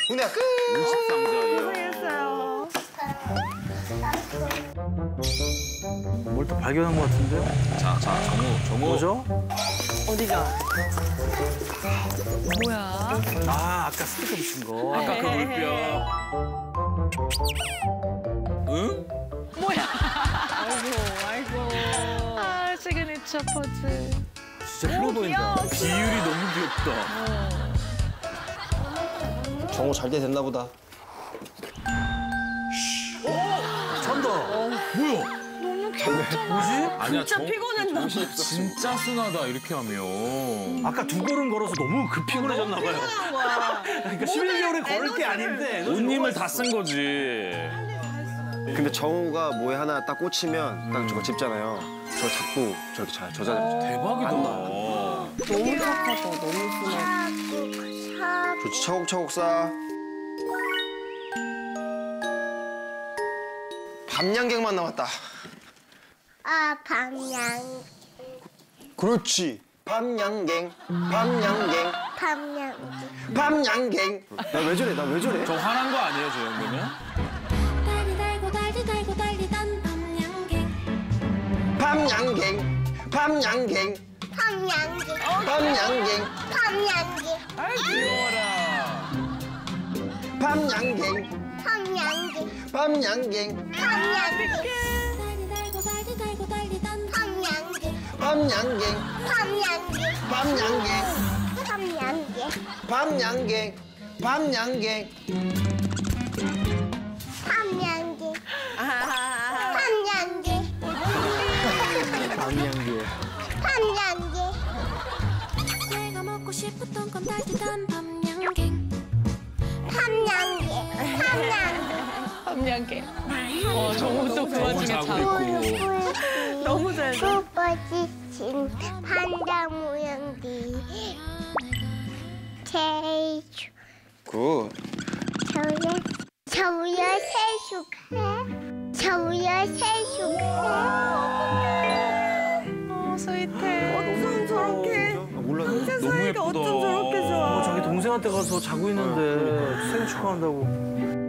은혜야 끝. 50상자예요. 뭘 또 발견한 것 같은데요? 자, 정우. 뭐죠? 어디가? 뭐야? 아, 아까 스티커 붙인 거. 아까 그 물병. 응? 뭐야? 아이고. 아, 시그니처 포즈. 진짜 플로 보인다. 비율이 너무 귀엽다. 정우 잘 때 됐나 보다. 찬다. 뭐야? 뭐지? 아니야, 진짜 피곤했나? 진짜 순하다, 이렇게 하면. 아까 두 걸음 걸어서 너무 피곤해졌나 봐요. 그러니까 11개월에 걸을 게 아닌데. 옷 힘을 다 쓴 거지. 근데 정우가 뭐에 하나 딱 꽂히면 딱 저거 짚잖아요. 저 잡고 저렇게 잘 저자리죠. 대박이다. 너무 착하다. 너무 순하다. 좋지 차곡차곡 쌓아. 밤양갱만 남았다. 아, 밤양. 그렇지. 밤양갱. 밤양갱. 밤양. 밤양갱. 나 왜 저래? 나 왜 저래? 저 화난 거 아니에요, 저 정도면? 달고 달리던 밤양갱. 밤양갱. 밤양갱. 밤양갱. 밤양갱. 밤양갱. 아이, 귀여워라. 밤양갱. 밤양갱. 밤양갱. 밤양갱. 달고 달리던 밤양갱. 밤양갱. 밤양갱. 밤양갱. 밤양갱. 밤양갱. 밤양갱. 밤양갱. 아, 밤양갱. 방향계. 밤양갱. 내가 먹고 싶었던 건 달디던 밤양갱. 밤양갱. 밤양갱. 함량계. 정우도 그 정우 와중에 자고 자고. 있고. 너무 잘 돼. 슈퍼지친 판다 모양디. 제주. 굿. 저우야 세수해. 저우야 세수해. 스윗해. 어쩜 저렇게. 몰라. 너무 세상이가 예쁘다. 어쩜 저렇게 좋아. 자기 동생한테 가서 자고 있는데 생일 축하한다고.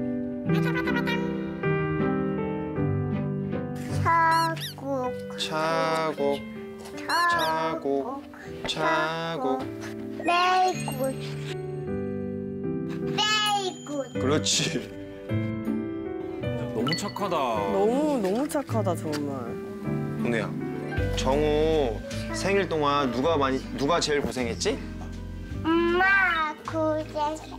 차곡. 차곡. 차곡. 차곡. 매굿. 매굿. 그렇지. 너무 착하다. 너무 착하다 정말. 은혜야. 정우 생일 동안 누가 제일 고생했지? 엄마 고생해.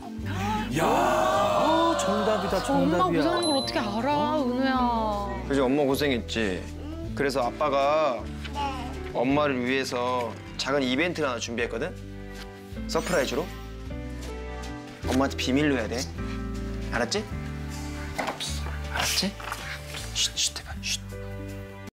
아, 정답이다, 정답이야. 엄마 고생하는 걸 어떻게 알아, 은우야. 그지 엄마 고생했지. 그래서 아빠가 엄마를 위해서 작은 이벤트를 하나 준비했거든. 서프라이즈로. 엄마한테 비밀로 해야 돼. 알았지? 알았지? 쉿, 쉿 해봐, 쉿.